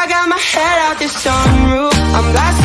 I got my head out the sunroof. I'm blasting